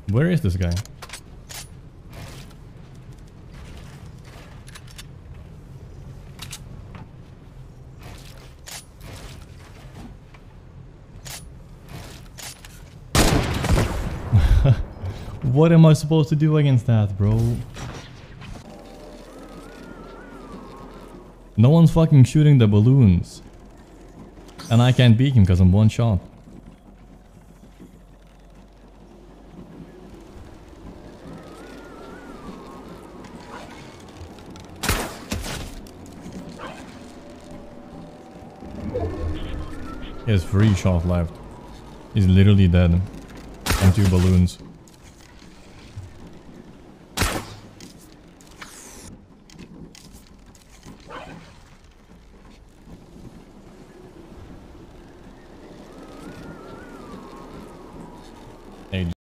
Where is this guy? What am I supposed to do against that, bro? No one's fucking shooting the balloons. And I can't beat him because I'm one shot. He has 3 shots left. He's literally dead. And 2 balloons.